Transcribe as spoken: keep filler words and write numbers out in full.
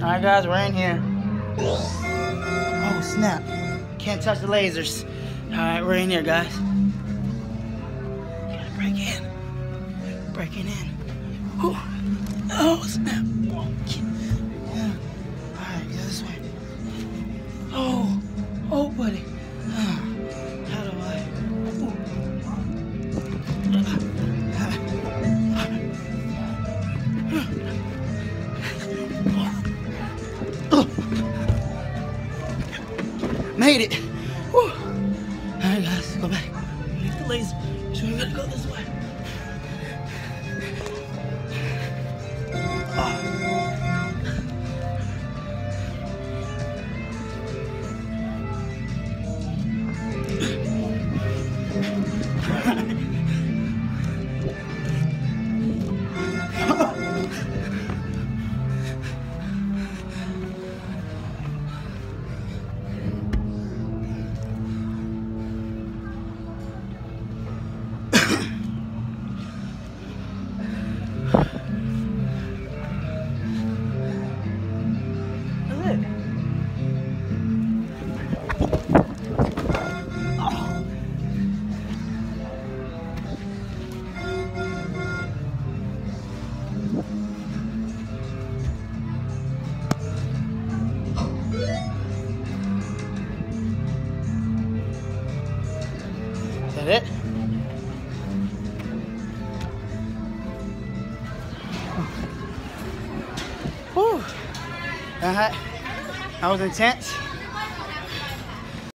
Alright guys, we're in here. Oh snap. Can't touch the lasers. Alright, we're in here guys. Gotta break in. Breaking in. Whew. Oh snap. Yeah. Alright, go this way. Oh, oh buddy. How do I? Made it. Whew. All right, guys, go back. Leave the laser. So we gotta go this way. Oh. Is that it? Whew. Alright, that was intense.